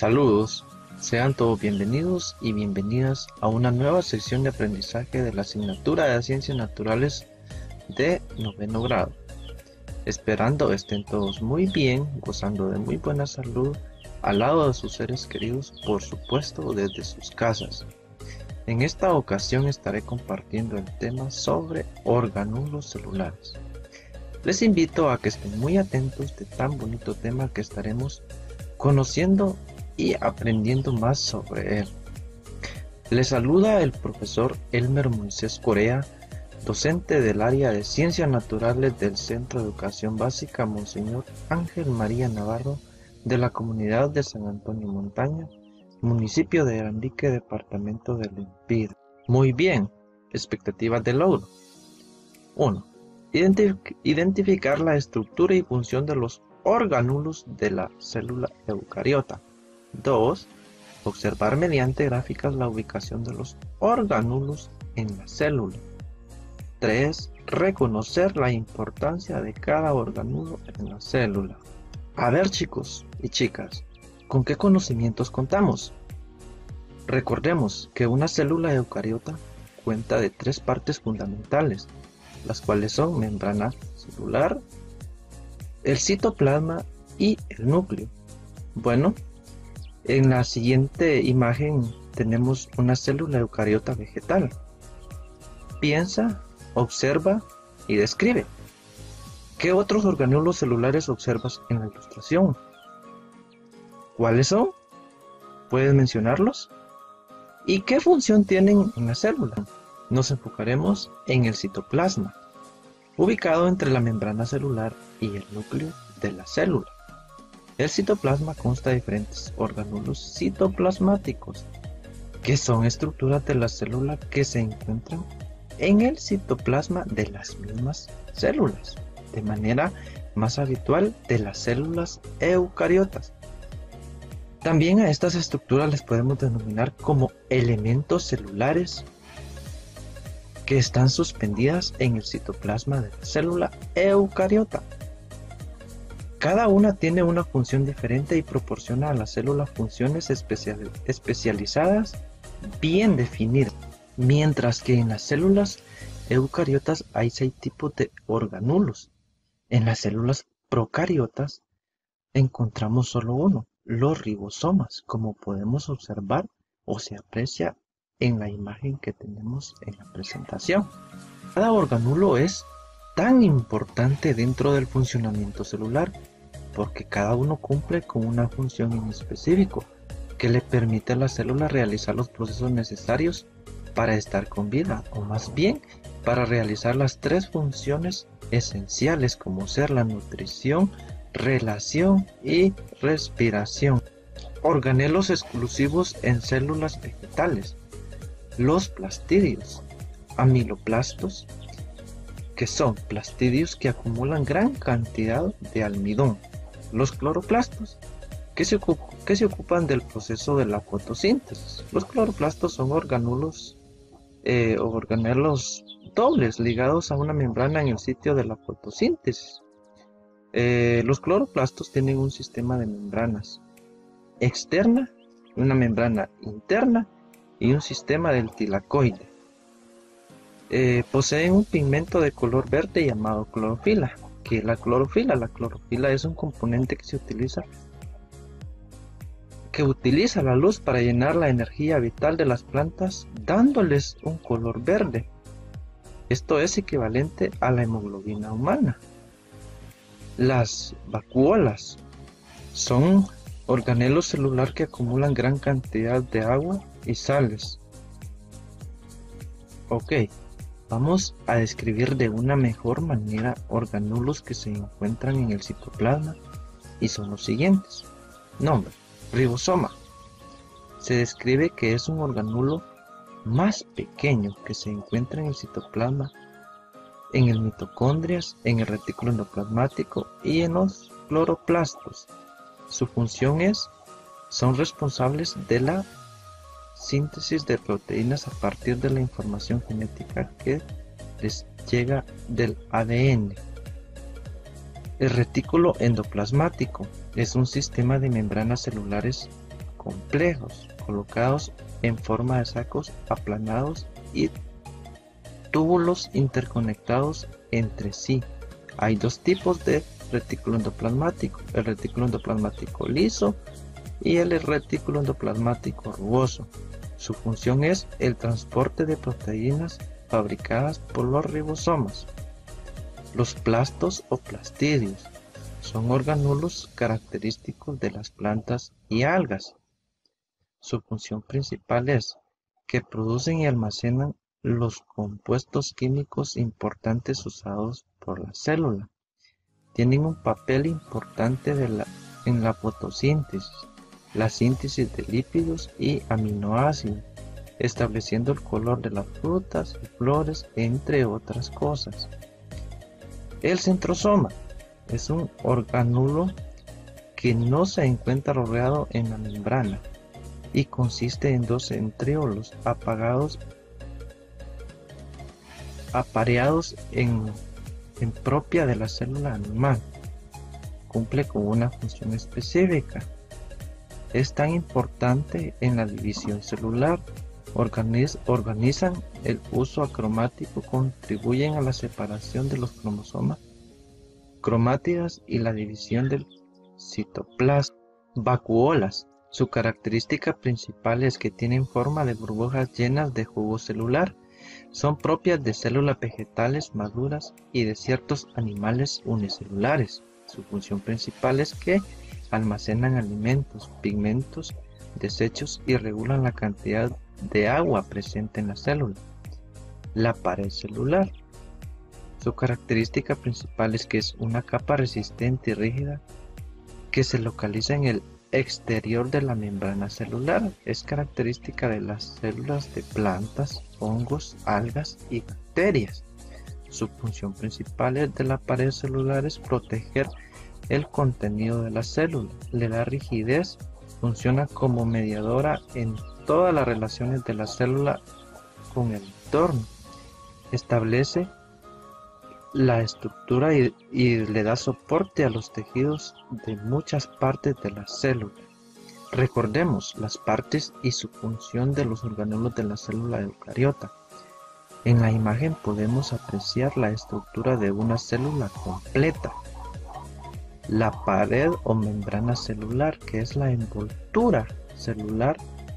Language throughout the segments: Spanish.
Saludos, sean todos bienvenidos y bienvenidas a una nueva sección de aprendizaje de la asignatura de Ciencias Naturales de noveno grado. Esperando estén todos muy bien, gozando de muy buena salud, al lado de sus seres queridos, por supuesto desde sus casas. En esta ocasión estaré compartiendo el tema sobre organulos celulares. Les invito a que estén muy atentos de tan bonito tema que estaremos conociendo y aprendiendo más sobre él. Les saluda el profesor Elmer Moisés Corea, docente del área de Ciencias Naturales del Centro de Educación Básica Monseñor Ángel María Navarro de la comunidad de San Antonio Montaña, municipio de Arandique, departamento del Empire. Muy bien, expectativas de logro. 1. Identificar la estructura y función de los organulos de la célula eucariota. 2. Observar mediante gráficas la ubicación de los organulos en la célula. 3. Reconocer la importancia de cada organulo en la célula. A ver, chicos y chicas, ¿con qué conocimientos contamos? Recordemos que una célula eucariota cuenta de 3 partes fundamentales, las cuales son membrana celular, el citoplasma y el núcleo. Bueno, en la siguiente imagen tenemos una célula eucariota vegetal. Piensa, observa y describe. ¿Qué otros organulos celulares observas en la ilustración? ¿Cuáles son? ¿Puedes mencionarlos? ¿Y qué función tienen en la célula? Nos enfocaremos en el citoplasma, ubicado entre la membrana celular y el núcleo de la célula. El citoplasma consta de diferentes organulos citoplasmáticos, que son estructuras de la célula que se encuentran en el citoplasma de las mismas células, de manera más habitual de las células eucariotas. También a estas estructuras les podemos denominar como elementos celulares que están suspendidas en el citoplasma de la célula eucariota. Cada una tiene una función diferente y proporciona a la célula funciones especializadas bien definidas, mientras que en las células eucariotas hay 6 tipos de organulos. En las células procariotas encontramos solo uno, los ribosomas, como podemos observar o se aprecia en la imagen que tenemos en la presentación. Cada organulo es tan importante dentro del funcionamiento celular porque cada uno cumple con una función en específico que le permite a la célula realizar los procesos necesarios para estar con vida, o más bien para realizar las 3 funciones esenciales como ser la nutrición, relación y respiración. Organelos exclusivos en células vegetales. Los plastidios, amiloplastos, que son plastidios que acumulan gran cantidad de almidón. Los cloroplastos, que se ocupan del proceso de la fotosíntesis. Los cloroplastos son organelos dobles ligados a una membrana en el sitio de la fotosíntesis. Los cloroplastos tienen un sistema de membranas externa, una membrana interna y un sistema del tilacoide. Poseen un pigmento de color verde llamado clorofila. ¿Qué es la clorofila? La clorofila es un componente que utiliza la luz para llenar la energía vital de las plantas, dándoles un color verde. Esto es equivalente a la hemoglobina humana. Las vacuolas son organelos celulares que acumulan gran cantidad de agua y sales. Ok, vamos a describir de una mejor manera organulos que se encuentran en el citoplasma y son los siguientes. Nombre: ribosoma. Se describe que es un organulo más pequeño que se encuentra en el citoplasma, en el mitocondrias, en el retículo endoplasmático y en los cloroplastos. Su función son responsables de la síntesis de proteínas a partir de la información genética que les llega del ADN. El retículo endoplasmático es un sistema de membranas celulares complejos, colocados en forma de sacos aplanados y túbulos interconectados entre sí. Hay dos tipos de retículo endoplasmático: el retículo endoplasmático liso y el retículo endoplasmático rugoso. Su función es el transporte de proteínas fabricadas por los ribosomas. Los plastos o plastidios son organulos característicos de las plantas y algas. Su función principal es que producen y almacenan los compuestos químicos importantes usados por la célula. Tienen un papel importante en la fotosíntesis, la síntesis de lípidos y aminoácidos, estableciendo el color de las frutas y flores, entre otras cosas. El centrosoma es un organulo que no se encuentra rodeado en la membrana y consiste en dos centriolos apareados en propia de la célula animal. Cumple con una función específica. Es tan importante en la división celular. Organizan el uso acromático, contribuyen a la separación de los cromosomas cromátidas y la división del citoplasma. Vacuolas. Su característica principal es que tienen forma de burbujas llenas de jugo celular. Son propias de células vegetales maduras y de ciertos animales unicelulares. Su función principal es que almacenan alimentos, pigmentos, desechos y regulan la cantidad de agua presente en la célula. La pared celular. Su característica principal es que es una capa resistente y rígida que se localiza en el exterior de la membrana celular. Es característica de las células de plantas, hongos, algas y bacterias. Su función principal de la pared celular es proteger el contenido de la célula, le da rigidez, funciona como mediadora en todas las relaciones de la célula con el entorno, establece la estructura y le da soporte a los tejidos de muchas partes de la célula. Recordemos las partes y su función de los organulos de la célula eucariota. En la imagen podemos apreciar la estructura de una célula completa. La pared o membrana celular, que es la envoltura celular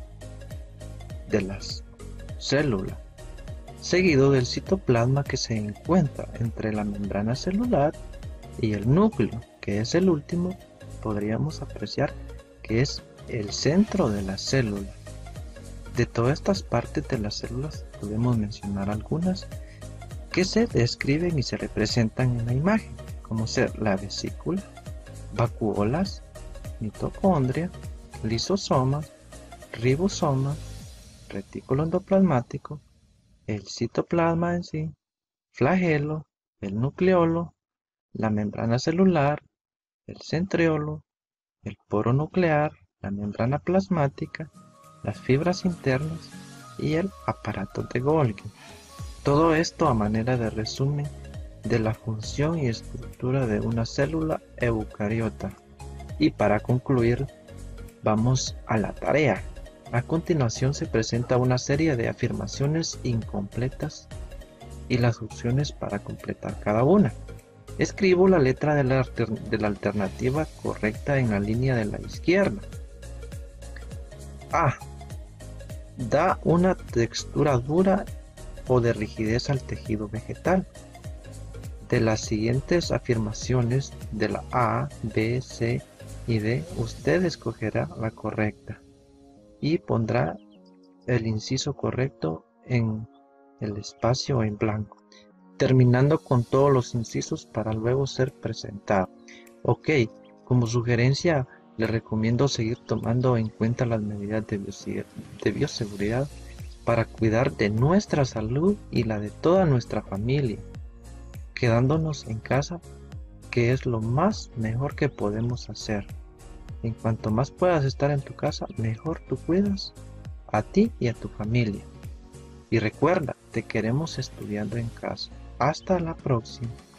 de las células, seguido del citoplasma, que se encuentra entre la membrana celular y el núcleo, que es el último. Podríamos apreciar que es el centro de la célula. De todas estas partes de las células podemos mencionar algunas que se describen y se representan en la imagen, como ser la vesícula, vacuolas, mitocondria, lisosoma, ribosoma, retículo endoplasmático, el citoplasma en sí, flagelo, el nucleolo, la membrana celular, el centriolo, el poro nuclear, la membrana plasmática, las fibras internas y el aparato de Golgi. Todo esto a manera de resumen de la función y estructura de una célula eucariota. Y para concluir, vamos a la tarea. A continuación se presenta una serie de afirmaciones incompletas y las opciones para completar cada una. Escribo la letra de la alternativa correcta en la línea de la izquierda. A. Da una textura dura o de rigidez al tejido vegetal. De las siguientes afirmaciones de la A, B, C y D, usted escogerá la correcta y pondrá el inciso correcto en el espacio en blanco, terminando con todos los incisos para luego ser presentado. Ok, como sugerencia le recomiendo seguir tomando en cuenta las medidas de bioseguridad para cuidar de nuestra salud y la de toda nuestra familia, quedándonos en casa, que es lo mejor que podemos hacer. En cuanto más puedas estar en tu casa, mejor tú cuidas a ti y a tu familia. Y recuerda, te queremos estudiando en casa. Hasta la próxima.